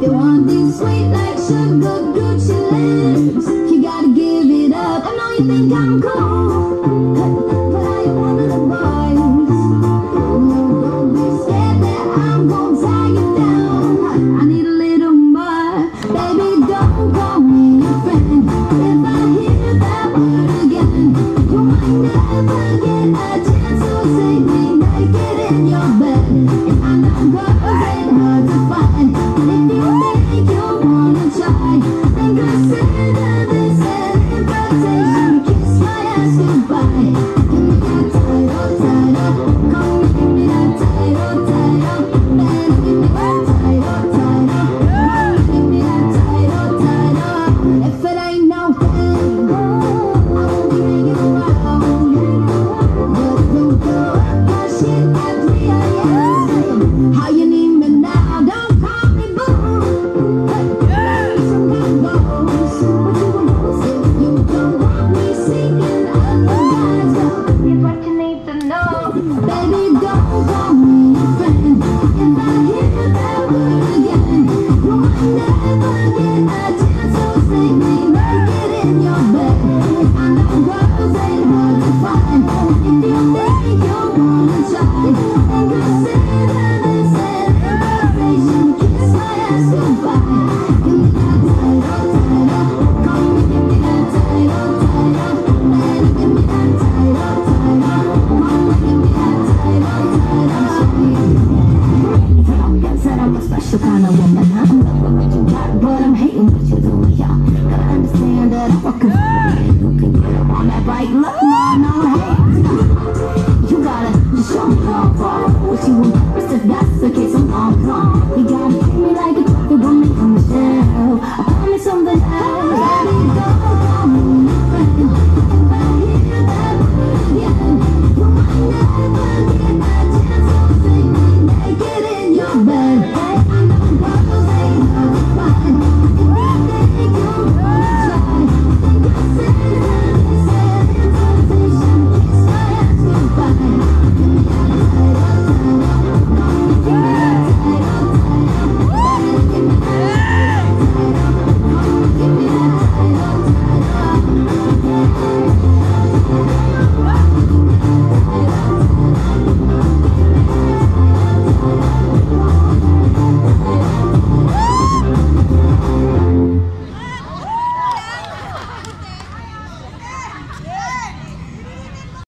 You want things sweet like sugar, Gucci lips. You gotta give it up. I know you think I'm cool, but I ain't one of the boys. Don't be scared that I'm gonna tie you down. I need a little more. Baby, don't call me a friend. If I hear that word again, you might never get a chance to see me naked in your bed. And I know girls ain't hard to find, but if you think you wanna try, then consider this an invitation. Kiss my ass goodbye. Give me that title, title. Come give me that title, title. Man, give me that title, title. Give me that title, title. If it ain't no thing, I won't be hanging around. But don't go up my shit at 3 a.m. How you need me now? Don't call me boo. Hey, some goes. What you want if you don't want me singing other guys? Here's what you need to know. Baby, don't call me a friend. If I hear that word again, you might never get a chance to see me naked in your bed. I know girls ain't hard to find. If you think you wanna try, then consider this an invitation. Kiss my ass goodbye. Give me that title, title. Come give me that title, title. Man, give me that title, title. Come give me that title, title. Said I'm a special kind of woman. I don't know what you got, but I'm hating what you're doing, y'all. Gotta understand that I'm fucking you can get up on that bike. Look, no hate. You gotta just show me how far. What you want, if that's the case.